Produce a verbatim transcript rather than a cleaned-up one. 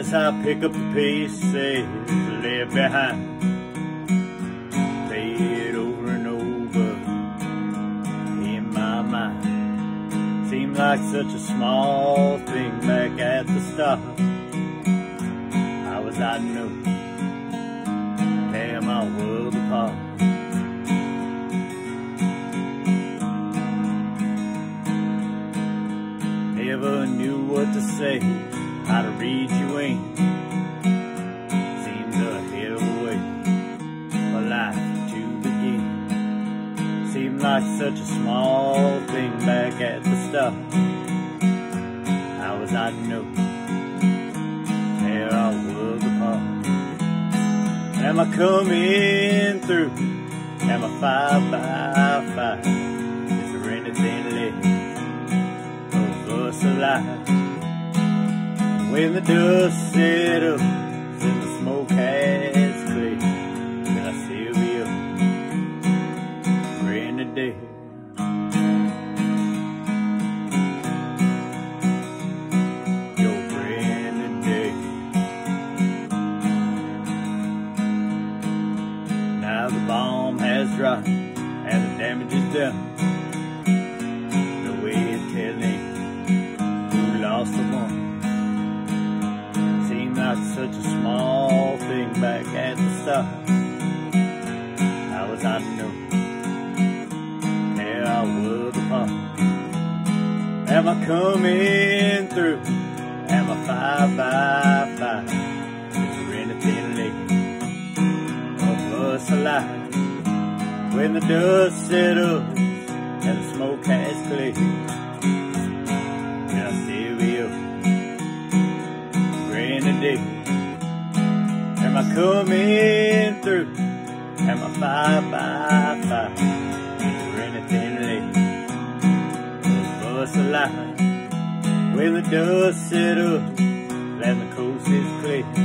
as I pick up the pieces left behind, play it over and over in my mind. Seemed like such a small thing back at the start. How was I to know? Tear my world apart. Never knew what to say, how to read you in. Seems a hell of a way for life to begin. Seemed like such a small thing back at the start. How was I to know? Tear our world apart. Am I coming through? Am I five by five? Is there anything left of us alive? When the dust settles and the smoke has cleared, will I still be up, Grenadier? Your Grenadier. Now the bomb has dropped and the damage is done. No way of telling who lost or won. Not such a small thing back at the start. How was I to know? Tear our world apart. Am I coming through? Am I five by five? Is there anything left of us alive? When the dust settles and the smoke has cleared, will I still be up, Grenadier? Am I coming through? Am I five by five? Is there anything left of us alive? When the dust settles and the coast is clear,